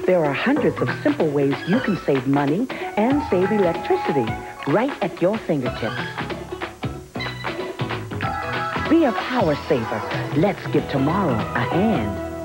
There are hundreds of simple ways you can save money and save electricity right at your fingertips. Be a power saver. Let's give tomorrow a hand.